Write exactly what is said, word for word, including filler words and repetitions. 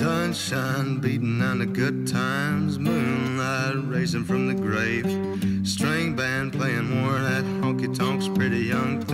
Sunshine beating on the good times, moonlight racing from the grave.